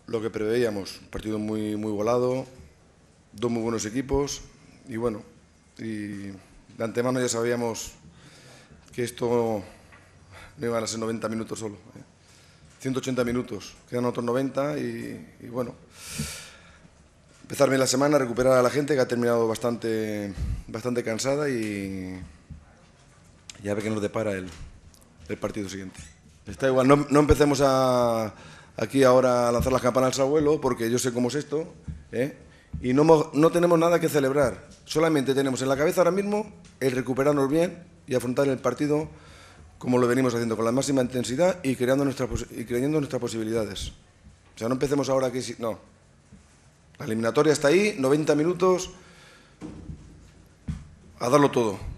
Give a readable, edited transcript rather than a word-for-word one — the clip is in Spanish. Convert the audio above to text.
lo que preveíamos, un partido muy volado, dos muy buenos equipos y bueno, y de antemano ya sabíamos que esto no iban a ser 90 minutos solo, 180 minutos, quedan otros 90 y bueno, empezar bien la semana, recuperar a la gente que ha terminado bastante cansada y a ver qué nos depara el partido siguiente. Está igual, no empecemos aquí ahora a lanzar las campanas al abuelo, porque yo sé cómo es esto, y no tenemos nada que celebrar. Solamente tenemos en la cabeza ahora mismo el recuperarnos bien y afrontar el partido como lo venimos haciendo, con la máxima intensidad y creyendo en nuestras posibilidades. O sea, no empecemos ahora aquí, no. La eliminatoria está ahí, 90 minutos, a darlo todo.